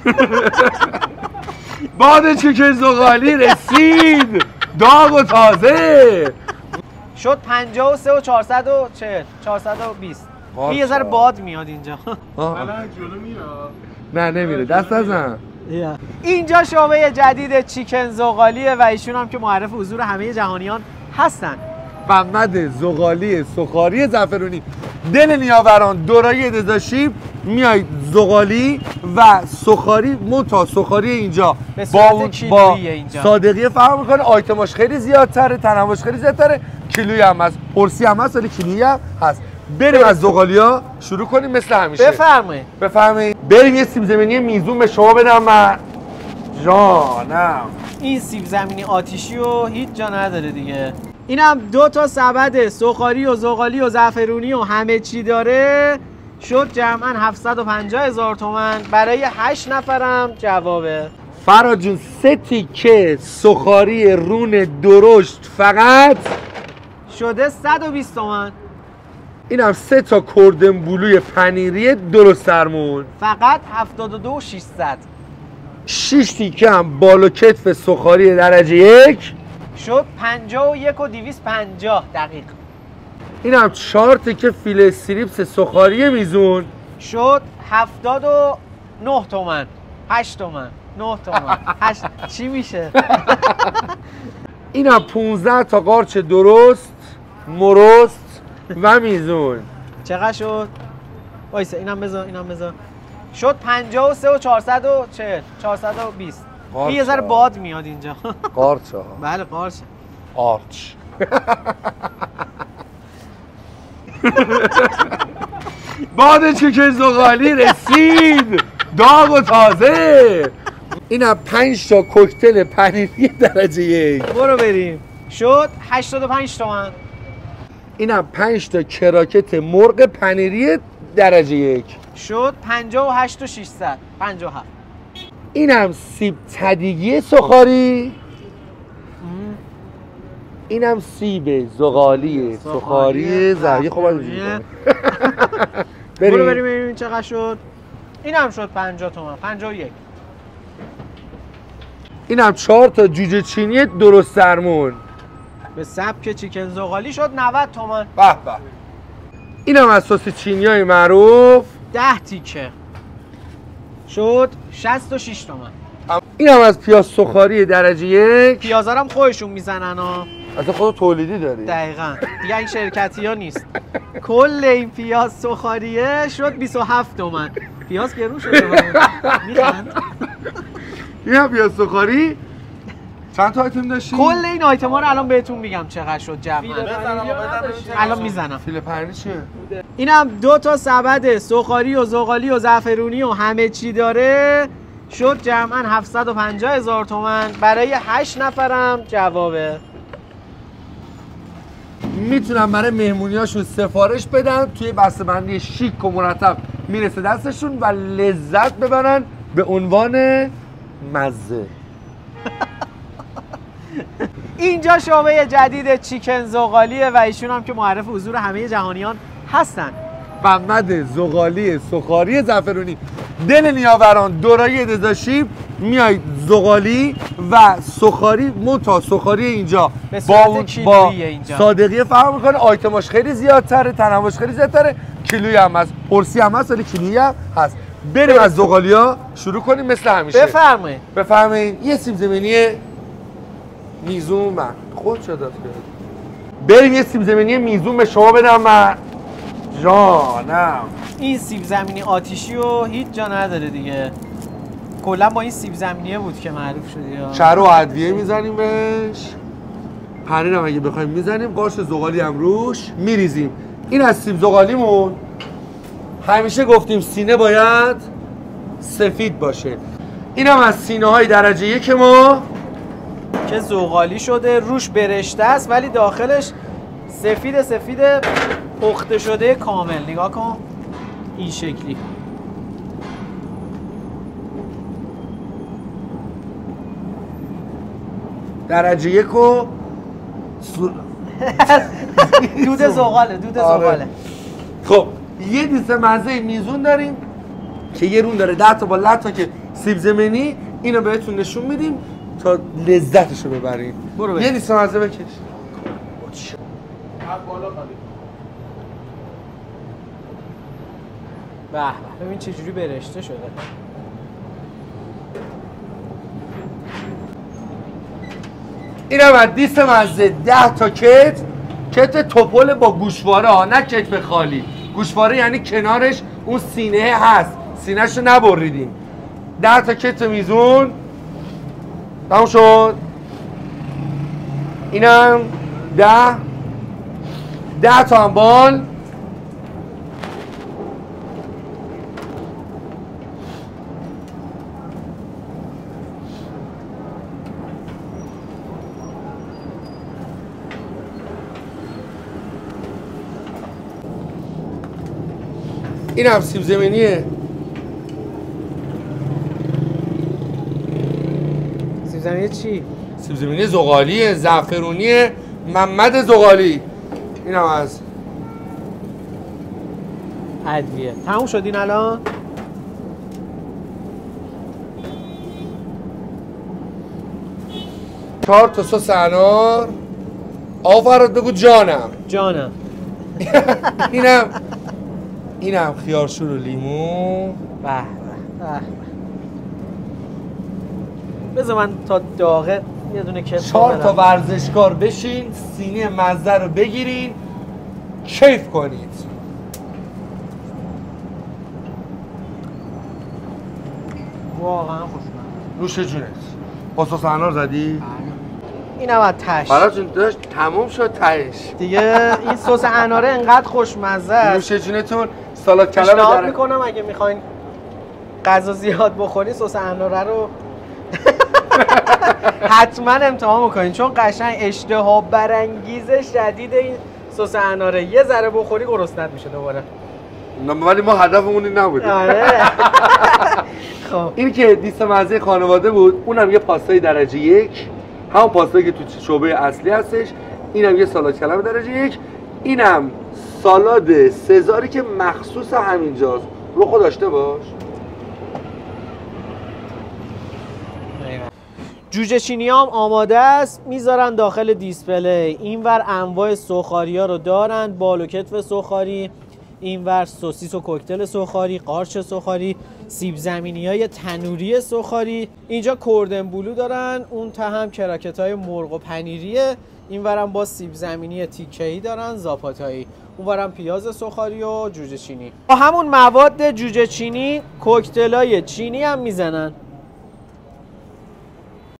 باد چیکن زغالی رسید، داغ و تازه. شد 53 و 440 420. یه ذره باد میاد اینجا. الان جلو میاد. نه نمیره، دست نزن. اینجا شعبه جدید چیکن زغالیه و ایشون هم که معرف حضور همه جهانیان هستن. محمد زغالی سخاری زعفرونی، دل نیاوران، دورایی دزاشیب، میای زغالی و سخاری سخاری اینجا با اینجا صادقیه فرق میکنه. آیتماش خیلی زیادتره، تنوعش خیلی زیادتره، کیلویی هم هست، پرسی هم هست ولی کیلویی هم هست. بریم از زغالیا شروع کنیم مثل همیشه. بفرمایید. بریم یه سیب زمینی میزون به شما بدم من. جانم این سیب زمینی آتیشی و هیچ جا نداره دیگه. اینم 2 تا سبد سخاری و زغالی و زعفرونی و همه چی داره. شد جمعاً 750,000 تومان. برای 8 نفرم جوابه. فراد جون 3 تیکه سخاری رون درشت فقط شده 120 تومان. اینم 3 تا کردن بلوی پنیری درست درمون فقط 72,600. 6 تیکه هم بالا کتف سخاری درجه 1 شد 51,250 دقیق. اینم 4 تیکه فیله استریپس سخاری میزون شد 79 تومان. 8 تومان 9 تومان 8 چی میشه؟ اینم 15 تا قارچ درست مرست و میزون. چقدر شد؟ وایسا اینم بذار شد 53 و 440 420. یه ذره باد میاد اینجا. قارچ ها. بله قارچ. باد چیکن زغالی رسید، داغ و تازه. اینم 5 تا کوکتل پنیری درجه 1. برو بریم. شد 85 تومان. اینم 5 تا کراکت مرغ پنیری درجه 1. شد 58,600 57. اینم سیب تدیگی سخاری. اینم سیب زغالی سخاری زرگی. خوب برو بریم ببینیم چقدر شد. اینم شد 50 تومان 51. اینم 4 تا جوجه چینی درست درمون به سبک چیکن زغالی شد 90 تومان. به به. اینم از سس چینیای معروف 10 تیکه شد 66 تومان. اینم از پیاز سخاری درجه 1. پیازارم خودشون میزنن ها. از خود تولیدی داری. دقیقاً. دیگه این شرکتی ها نیست. کل این پیاز سخاریه شد 27 تومان. پیاز گرون شده. میخند. این پیاز سخاری چند تا آیتم داشتی؟ کل این آیتم ها رو الان بهتون میگم چقدر شد جمعاً. الان میزنم. فیله پنیری چیه؟ اینم 2 تا سبد سخاری و زغالی و زعفرونی و همه چی داره. شد جمعاً 750,000 تومان. برای 8 نفرم جوابه. میتونم برای مهمونیاشون سفارش بدن، توی بسته‌بندی شیک و مرتب میرسه دستشون و لذت ببرن به عنوان مزه. اینجا شعبه جدید چیکن زغالیه و ایشون هم که معرف حضور همه جهانیان هستن. محمد زغالی سخاری زعفرونی، دل نیاوران، دورایی دزاشیب، میای زغالی و سخاری سخاری اینجا با صادقیه فرق میکنه. آیتماش خیلی زیادتره، تنوعش خیلی زیادتره، کیلویی هم هست، پرسی هم هست ولی کیلویی هم هست. بریم از زغالیا شروع کنیم مثل همیشه. بفرمایید. یه سیب زمینی میزون من خود شد داد کرد. بریم یه سیب زمینی میزون به شما بدم من. جانم این سیب زمینی آتیشی و هیچ جا نداره دیگه. کلا با این سیب زمینیه بود که معروف شد. چرا و ادویه میزنیم بهش، پنیر هم اگه بخوایم میزنیم، قارچ زغالی هم روش میریزیم. این از سیب زغالیمون. همیشه گفتیم سینه باید سفید باشه. این هم از سینه های درجه 1 ما که زغالی شده، روش برشته است ولی داخلش سفید پخته شده کامل. نگاه کن این شکلی. درجه 1 و دود زغاله. خب یه دیسه مزه میزون داریم که یه رون داره 10 تا با لطا که سیب زمینی اینو بهتون نشون میدیم تا لذتشو ببرین. برو یه لیست مزه بکش. به به ببین چه جوری برشته شده. اینم از دیست مزه 10 تا کت توپل با گوشواره ها، نه کتف خالی. گوشواره یعنی کنارش اون سینه هست، سینه‌شو نبریدیم. 10 تا کت میزون تموم شد. اینم 10 تا هم بال. این هم سیب زمینیه. سیب زمینی چی؟ سیب زمینی زغالیه، زعفرونیه، محمد زغالی. این هم از ادویه. تموم شدین الان؟ چهار تا سس انار. آفراد بگو جانم. جانم. اینم خیارشور و لیمو. به بذار من تا داغه یه دونه کتف 4 تا ورزشکار بشین، سینی مزه رو بگیرین، کیف کنید. واقعا خوشمزه. نوش جونت. با سس انار زدی؟ اینم از تش. فراد جون داشت تموم شد تهش. دیگه این سس اناره انقدر خوشمزه است. نوش جونتون. سالاد کلم پیشنهاد میکنم اگه میخواین غذا زیاد بخورین سس اناره رو حتما امتحان بکنین، چون قشنگ اشتها برانگیز شدید این سس اناره. یه ذره بخوری گرسنت میشه دوباره. ولی ما هدفمون این نبوده. خب این که دیست مزه خانواده بود، اونم یه پاستای درجه 1، همون پاستایی که تو شعبه اصلی هستش. اینم یه سالاد کلم درجه 1، اینم سالاد سزاری که مخصوص همینجاست. رو خود داشته باش. جوجه چینی هم آماده است، میذارن داخل دیسپلی. اینور انواع سوخاری ها رو دارن، بال و کتف سوخاری، اینور سوسیس و کوکتل سوخاری، قارچ سوخاری، سیب زمینی های تنوری سوخاری. اینجا کردن بلو دارن، اون ته هم کراکت های مرغ و پنیریه. اینورم با سیب زمینی تیکه‌ای دارن، زاپاتایی. اونورم پیاز سوخاری و جوجه چینی. با همون مواد جوجه چینی کوکتلای چینی هم میزنن.